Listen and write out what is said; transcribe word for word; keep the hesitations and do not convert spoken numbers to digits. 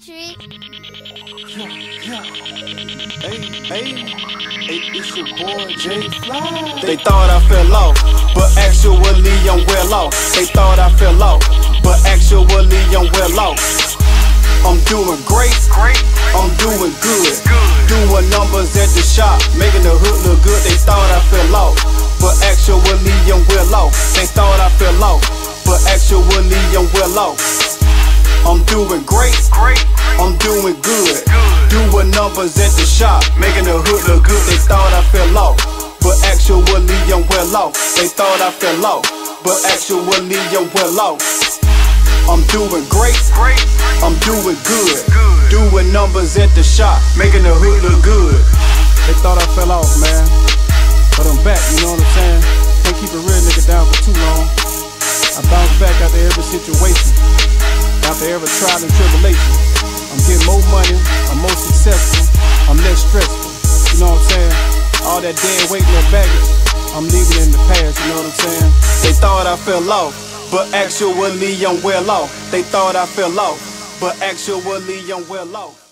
Patrick. Yeah, yeah. Hey, hey, hey, it's your boy J Fly. They thought I fell off, but actually I'm well off. They thought I fell off, but actually I'm well off. I'm doing great, I'm doing good. Doing numbers at the shop, making the hood look good. They thought I fell off, but actually I'm well off. They thought I fell off, but actually I'm well off. I'm doing great, I'm doing good. Doing numbers at the shop, making the hood look good. They thought I fell off, but actually I'm well off. They thought I fell off, but actually I'm well off. I'm doing great, I'm doing good. Doing numbers at the shop, making the hood look good. They thought I fell off, man, but I'm back, you know what I'm saying? Can't keep a real nigga down for too long. I bounce back after every situation, after every trial and tribulation. I'm getting more money, I'm more successful, I'm less stressful. You know what I'm saying? All that dead weight, little baggage, I'm leaving in the past, you know what I'm saying? They thought I fell off, but actually I'm well off. They thought I fell off, but actually I'm well off.